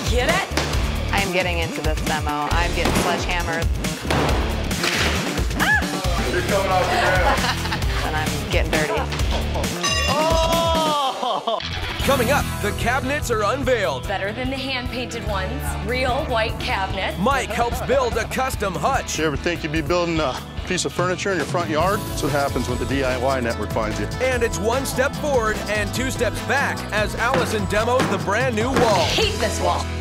get it? I am getting into this demo. I'm getting sledgehammered. You're coming off the ground. And I'm getting dirty. Oh! Coming up, the cabinets are unveiled. Better than the hand-painted ones. Real white cabinet. Mike helps build a custom hutch. You ever think you'd be building a piece of furniture in your front yard? That's what happens when the DIY network finds you. And it's 1 step forward and 2 steps back as Allison demos the brand new wall. Hate this wall.